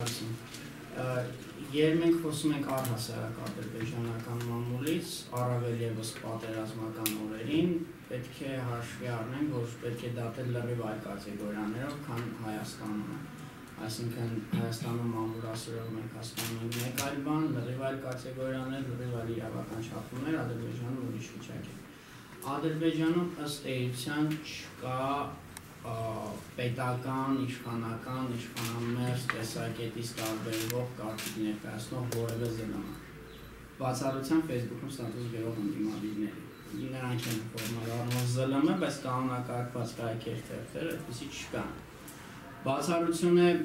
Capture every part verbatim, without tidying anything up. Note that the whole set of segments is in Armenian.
Երբ մենք խոսում ենք առհասարակ ադրբեջանական մամուլից, առավել ևս պատերազմական օրերին, պետք է հաշվի առնենք, որ պետք է դատել լրիվ այլ կատեգորիաներով, քան Հայաստանում է։ Այսինքն Հայաստանում մամուլասերով մենք հասկանում ենք մեկ այլ բան, լրիվ այլ կատեգորիաներ, լրիվ այլ իրավական չափումներ, Ադրբեջանում ուրիշ վիճակ է։ Ադրբեջանում ըստ էության չկա պետական, իշխանական, իշխանամերձ տեսակետից տարբերվող կարծիք ներկայացնող որևէ զլմ։ Բացառությամբ Facebook-ում ստատուս գրող ընդդիմադիրների։ Նրանք են ֆորմալ առնող զլմ-ը, բայց կանոնակարգված կայքեր թերթեր այդպիսի չկան։ Բացառություն է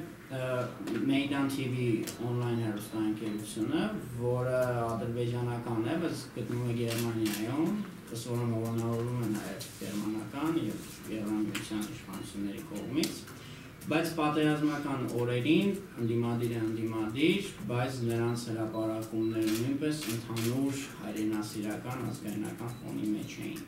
Meydan T V on-line հեռուստաընկերությունը, որը ադրբեջանական է, բայց գտնվում է Գերմանիայում, ըստ հովանավորվում է նաև գերմանական և Եվրամիության իշխանությունների կողմից, բայց պատերազմական օրերին ընդդիմադիր է ընդդիմադիր, բայց նրանց հրապարակումները նույնպես ընդհանուր հայրենասիրական ազգայնական ֆոնի մեջ էին։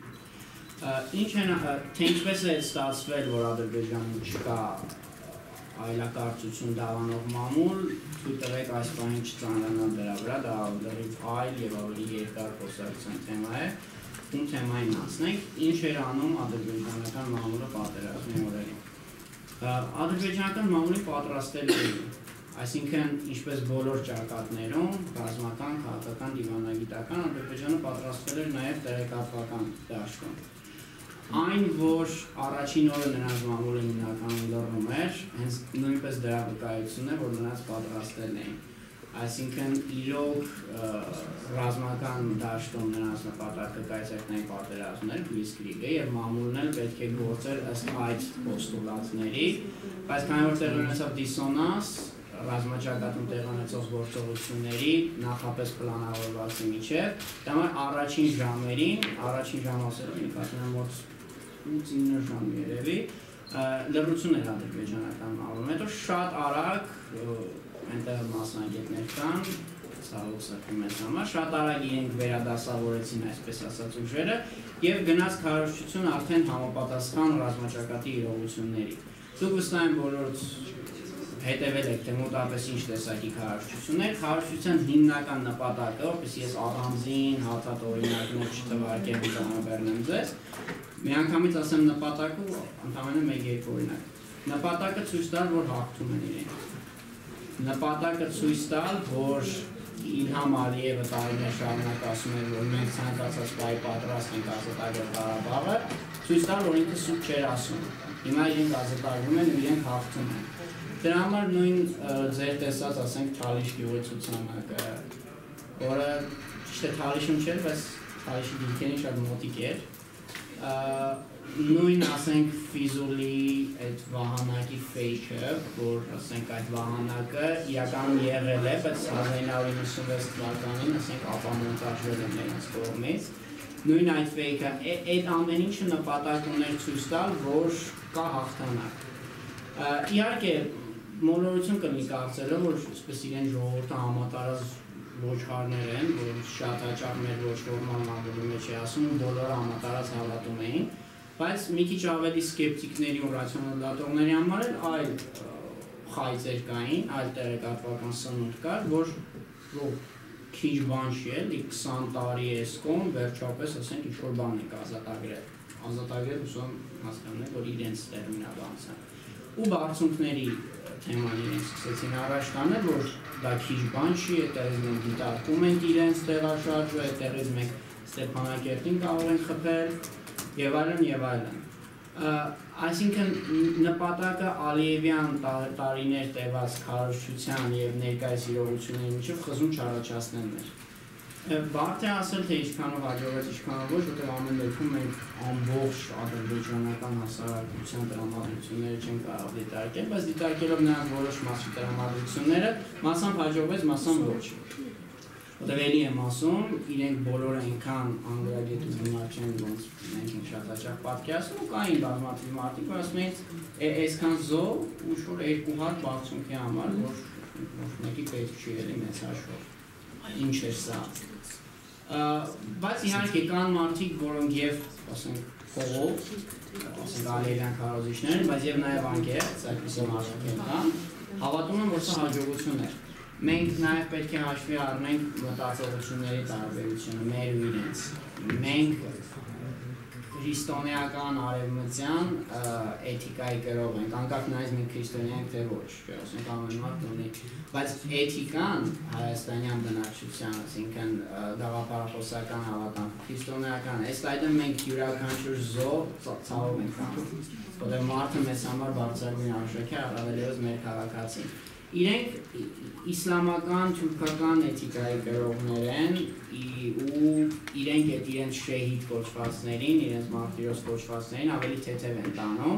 Ինչ են, թե ինչպես է ստացվել, որ Ադրբեջանում չկա այլակարծություն դավանող մամուլ, թույլ տվեք այս բանին չծանրանալ դրա վրա, դա լրիվ այլ և ավելի երկար խոսակցության թեմա է, ում թեմային անցնենք, ինչ էր անում ադրբեջանական մամուլը պատերազմի օրերին։ Ադրբեջանական մամուլի պատրաստել էին, այսինքն ինչպես բոլոր ճակատներում, ռազմական, քաղաքական, դիվանագիտական, Ադրբեջանը պատրաստվել էր նաև տեղեկատվական դաշտում։ Այն, որ առաջին օրը նրանց մամուլը հիմնականում լռում էր, հենց նույնպես դրա վկայությունն է, որ նրանց պատրաստել էին։ Այսինքն իրոք ռազմական դաշտում նրանց նպատակը կայսերքնային պատերազմներ, Blitzkrieg-ը, և մամուլն էլ պետք է գործեր ըստ այդ պոստուլատների, բայց քանի որ տեղի ունեցավ դիսոնանս, ռազմաճակատում տեղի ունեցող գործողությունների նախապես պլանավորվածի միջև, դա համար առաջին ժամերին, առաջին ժամ ասելով ինքնատիպ մոտ ինը ժամ երևի, լռություն էր ադրբեջանական մամուլում, հետո շատ արագ այնտեղ մասնագետներ կան, ցավոք սրտի մեզ համար, շատ արագ իրենք վերադասավորեցին այսպես ասած ուժերը և գնաց քարոզչություն արդեն համապատասխան ռազմաճակատի իրողությունների։ Դուք վստահ եմ բոլորդ հետևել եք, թե մոտապես ինչ տեսակի քարոզչություններ, քարոզչության հիմնական նպատակը, որպեսզի ես առանձին հատած օրինակներ չթվարկեմ ու կանաբեռնեմ ձեզ, միանգամից ասեմ նպատակը ու ընդամենը մեկ-երկու օրինակ։ Նպատակը ցույց տալ, որ հաղթում են իրենք։ Նպատակը ցույց տալ, որ Իլհամ Ալիևը տարիներ շարունակ ասում էր, որ մենք ցանկացած պահի պատրաստ ենք ազատագրել Ղարաբաղը, ցույց տալ, որ ինքը սուտ չէր ասում։ Հիմա իրենք ազատագրում են ու իրենք հաղթում են։ Դրա համար նույն ձեր տեսած, ասենք, Թալիշ գյուղի ցուցանակը, որը ճիշտ է Թալիշում չէր, բայց Թալիշի դիրքերին շատ մոտիկ էր, նույն, ասենք, Ֆիզուլի այդ վահանակի ֆեյքը, որ, ասենք, այդ վահանակը իրականում եղել է, բայց հազար ինը հարյուր նվաթ թվականին, ասենք, ապամոնտաժվել է նրանց կողմից, նույն այդ ֆեյքը, այդ ամեն ինչը նպատակ ուներ ցույց տալ, որ կա հաղթանակ։ Իհարկե, մոլորություն կլինի կարծելով, որ այսպես իրեն ժողովուրդը համատարած ոչխարներ են, որ շատ հաճախ մեր ոչ ֆորմալ մամուլի մեջ է ասում, բոլորը համատարած հավատում էին, բայց մի քիչ ավելի սկեպտիկների ու ռացիոնալ դատողների համար էլ այլ խայծեր կային, այլ տեղեկատվական սնունդ կար, որ քիչ բան չի էլի, քսան տարի է սկոն, վերջապես ասենք ինչ-որ բան ենք ազատագրել։ Ազատագրել ուսում հասկանում եք, որ իրենց տերմինաբանության։ Ու բարձունքների թեման իրենք սկսեցին առաջ տանել, որ դա քիչ բան չի, այդտեղից մենք դիտարկում ենք իրենց տեղաշարժը, այդտեղից մենք Ստեփանակերտին կարող ենք խփել և այլն և այլն։ Այսինքն նպատակը Ալիևյան տարիներ տևած քարոզչության և ներկայիս իրողությունների միջև խզում չառաջացնելն էր։ Բարդ է ասել, թե ինչքանով հաջողվեց, ինչքանով ոչ, որտեղ ամեն դեպքում մենք ամբողջ ադրբեջանական հասարակության տրամադրությունները չենք կարող դիտարկել, բայց դիտարկելով նրանց որոշ մասի տրամադրությունները, մասամբ հաջողվեց, մասամբ ոչ։ Որտեղ էլի եմ ասում, իրենք բոլորը այնքան անգլիագետ ու գումար չեն, ոնց մենք ենք շատ հաճախ պատկերացնում, ու կային բազմաթիվ մարդիկ, որ ասում էին այսքան զոհ ու շուտ երկու հատ բարձունքի համար, որ մեկի պետք չի էլի մեծ հաշվով։ Ինչ էր սա։ Բայց իհարկե կան մարդիկ, որոնք և, ասենք, փողով, ասենք Ալիևյան քարոզիչներ են, բայց և նաև անկեղծ, այդպիսի մարդիկ են կան, Հավատում եմ, որ սա հաջողություն է։ Մենք նաև պետք է հաշվի առնենք մտածողությունների տարբերությունը, մեր ու իրենց։ Մենք քրիստոնեական արևմտյան էթիկայի կրող ենք, անկախ նայած մենք քրիստոնյա ենք թե ոչ, ասենք ամեն մարդ ունի, բայց էթիկան հայաստանյան բնակչության, այսինքն գաղափարախոսական հավատանք, քրիստոնեական, այս այդը մենք յուրաքանչյուր զոհ ցավով ենք անում, որտեղ մարդը մեզ համար բարձրագույն արժեք է, առավել ևս մեր քաղաքացին։ Իրենք իսլամական, թուրքական էթիկայի կրողներ են ու իրենք այդ իրենց շեհիդ կոչվածներին, իրենց մարտիրոս կոչվածներին ավելի թեթև են տանում։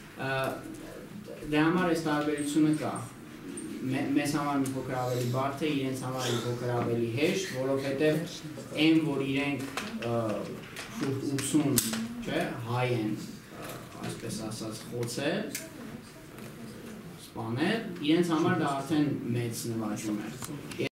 Դրա համար այս տարբերությունը կա։ Մեզ համար մի փոքր ավելի բարդ է, իրենց համար մի փոքր ավելի հեշտ, որովհետև այն, որ իրենք շուրջ ութսուն, չէ, հայ են, այսպես ասած, խոցել, սպանել, իրենց համար դա արդեն մեծ նվաճում է։